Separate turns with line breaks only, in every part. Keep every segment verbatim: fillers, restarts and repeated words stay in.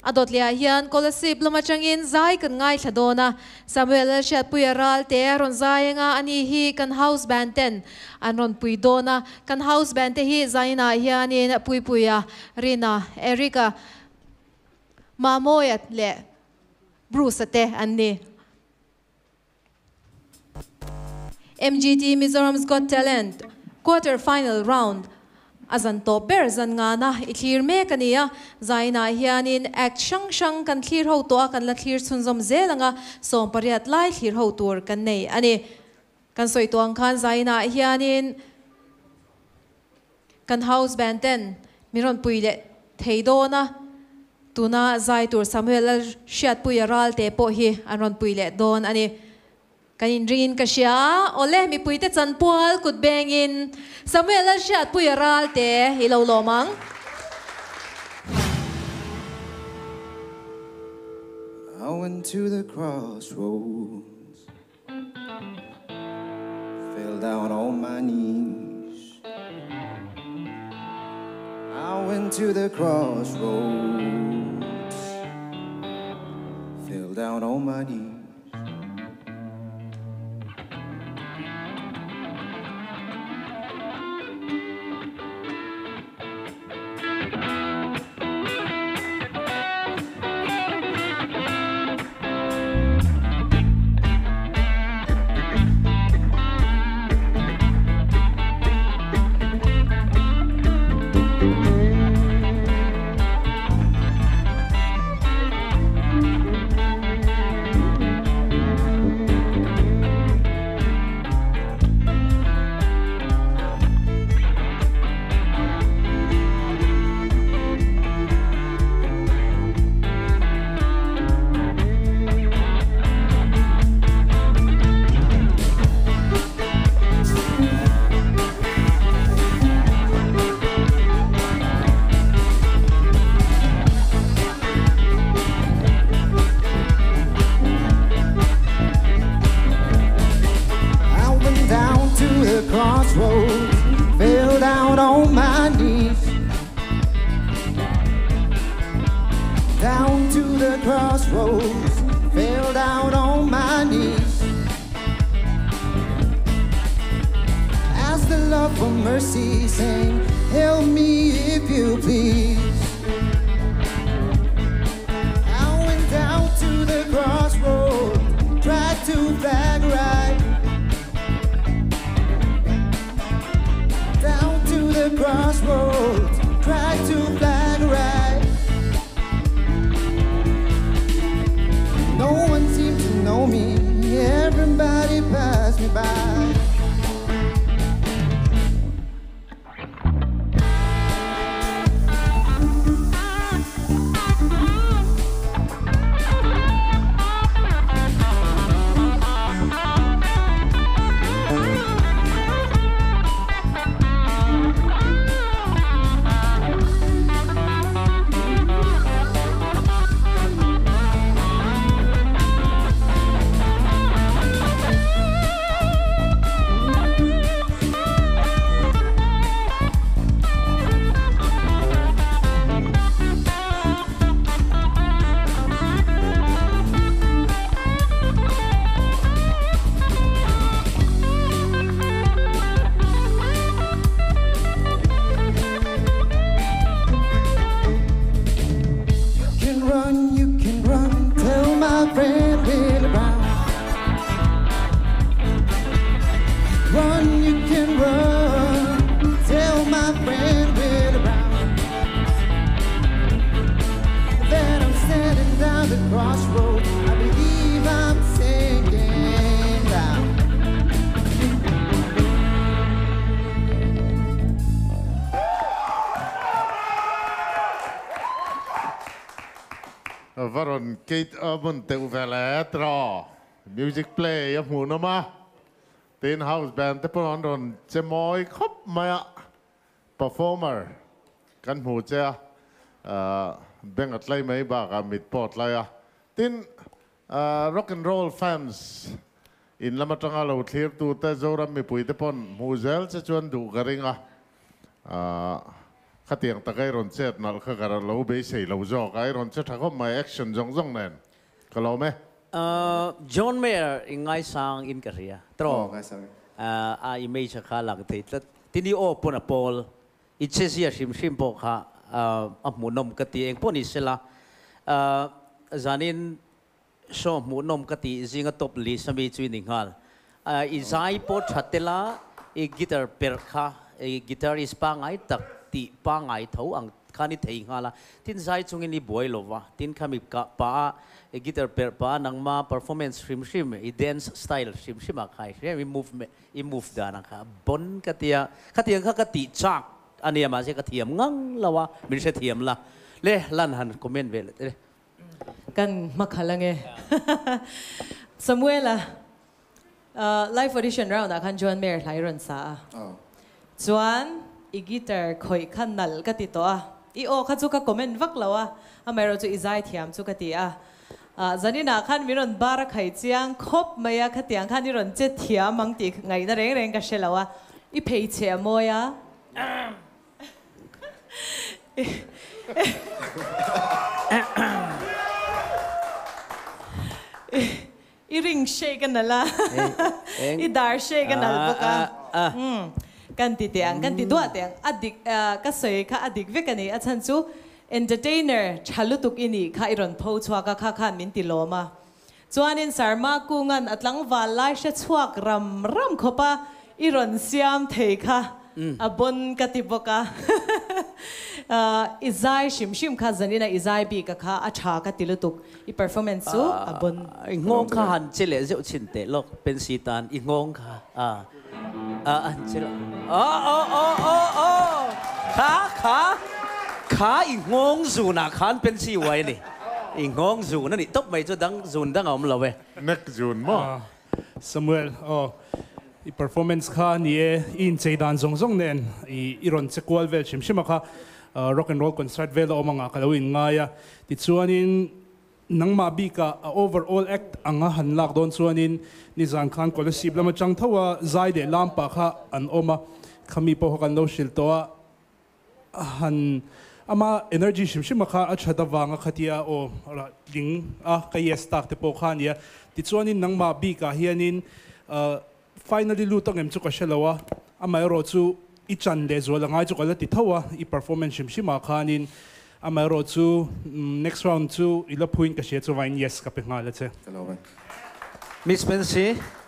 adot lia hian Kolasib lamachangin zai kan ngai thadona Samuel Lalhriatpuia Ralte ron zai nga ani hi kan house band ten an ron pui dona kan house band te hi zaina hianin pui puia Rina Erika Mamoyat le Bruce te anni M G T Mizoram's Got Talent quarter final round azan to ber zan nga na ithlir me kania zaina hianin act shang shang kan thlir ho to kan la thlir chunzom zelanga som pariat lai thlir ho tur kan nei ani kan soi tuang khan zaina hianin kan house band ten miron puile theidona tuna zai tur Samuel Lalhriatpuia Ralte po hi anon puile don ani kanin ringin ka siya ole Mipui te chanpual kut bengin Samuel Lalhriatpuia Ralte ilaw lomang
I went to the crossroads, fell down on my knees. I went to the crossroads, fell down on my knees. Crossroads, fell down on my knees. Down to the crossroads, fell down on my knees. Ask the Lord for mercy, saying, help me if you please. I went down to the crossroads, tried to flag right. The crossroads, try to flag right. No one seemed to know me, everybody passed me by.
Varon Kate Urban theuh vele draw music play of Munama Tin house band te pon ron chemoy khop maya performer kan mu che bengat lai mai ba ka mit pot lai tin rock and roll fans in lamatanga lo thlir tu te zoram Mipui te pon muzel che chuan du garinga ข้าเตียงตะไคร้รอนเจ็ดนั่นข้าการเราเบสเราจอกไอ้รอนเจ็ดถ้าเขาไม่แอคชั่นจงจงนั่นก็เราไหม
เอ่อจอห์นเมย์ง่ายสังอินกรียตรออ่าอ่าอิเมจข้าหลังที่ที่นี่โอปนอปอลอิเชเซียชิมชิมพกข้าอ่าอ่ะหมุนนมกติเองปนิสละอ่าจานินชอบหมุนนมกติจิงตบลีสมีจุยนิงฮัลอ่าอิใจปอชัดเตล่าอีกีตาร์เปิร์ข้าอีกีตาร์อิสปังไอตักตีปังไอเท้าอังข้านี่theihฮัลละทินใจจุงอินี่บวยโลวะทินข้ามีกะป้าอีกีตาร์เปิร์ป้านังมา performance ชิมชิมอี dance style ชิมชิมอะใครใช่ไหม movement อี move ด้านะคะบนกติยาข้าเตียงข้ากติจักอันนี้มาใช่กติยามงังละวะไม่ใช่เทียมละเล่ลั่นหันคอมเมนต์เวลเล่
กันมาขันละไงสมัยละไลฟ์ออดิชั่นเราหน้าคันจวนเมย์ไลรอนซาจวนอีกีตาร์คอยขันนัลกติตัวอีโอข้าจุกคอมเมนต์วักละวะอเมริกาอีใจเทียมจุกติอ่ะจันนี่นาขันมีรอนบาร์ไข่เจียงคบไม่ยากขัดยังขันมีรอนเจ็ดเทียมมังติไงน่าเร่งเร่งกันเชลวะอีเพย์เชียมอยะอีริงเชกันนั่นละอีดาร์เชกันนั่นบุกอ่ะกันติเตียงกันติดัวเตียงอดีตก็สวยค่ะอดีตเวกันนี่อาจารย์จูเอนเตอร์เทนเนอร์ชาลุตุกอินี่ค่ะอีรอนพูชัวก็ค่ะค่ะมินติโลมาจวนอินสาร์มากูงันอัตลังวาลไลเชชัวกรำรำขบะอีรอนเซียมเทค่ะอ่ะบนกติบกะอิซายชิมชิมค่ะจันนี่นะอิซายบีก็ค่ะอาชากติลุตุกอีเพอร์ฟอร์แมนซ์ซูอ่ะบน
งงค่ะหันเจเลเจ้าชินเตลกเป็นสีตานอีงงค่ะอ่าอ่าอันเจลอ๋ออ๋ออ๋ออ๋อขาขาขาอีงงซูน่ะขันเป็นสีไว้นี่อีงงซูนั่นนี่ตบไม่จะดังซูนดังเอามาเลย
นักซูนมั้ง
สมัยอ๋ออี performance ค่ะนี่อินใจดันซงซงเน้นอีอีรอนเซกวลเวลชิมชิมค่ะ rock and roll concert เวลออกมาก็เลยง่ายติดส่วนนี้นังมาบีกะ overall act อังหันหลักโดนส่วนนี้นิสันขันก็เลยสิบแล้วมาจังเท่าว่าใจเดลามปะค่ะอันออกมาขมีพอกันโนชิลตัวหันอามา energy ชิมชิมค่ะอัจฉริยะวางขัดยาโอ้ละยิงอ่ะก็ยัง start ที่พอขันเนี่ยติดส่วนนี้นังมาบีกะเฮียนิน finally รู้ตั้งเอ็มจุกเชลวะอามาเราจูอีจันเดซวลง่ายจุกแล้วติดเท่าว่าอี performance ชิมชิมาขานินอามาเราจู next round จูอีละพูนกับเชียร์จูวัน yes กับเป็นงานแล้วเจ้
มิสเพนซี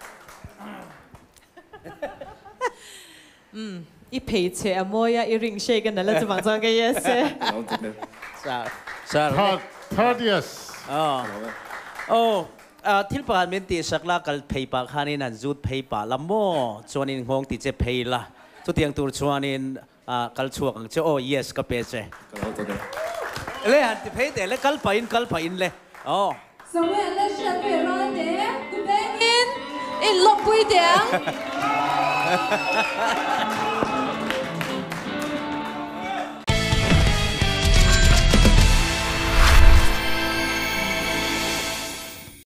อืมอีเพย์เชียร์มอยอีริงเชกันนั่นแหละจะมาจังกัน yes เ
จ้าจ้า
third third yes
อ๋อโอ้ที่ผ่านมินตีสักละกัลเพย์ปากฮานินันจูดเพย์ปากละโม่ชวนินหงติเจเพย์ละทุกที่ยังตัวชวนินกัลชัวกังเจ้าโอ้ yes กับเปเจเลยฮันติเพย์เดเลยกัลไปอินกัลไปอินเลยอ๋อ
สมัยเล็กชัดเป็นร้อยเดียกูเบงอินอินลบปุยเดียง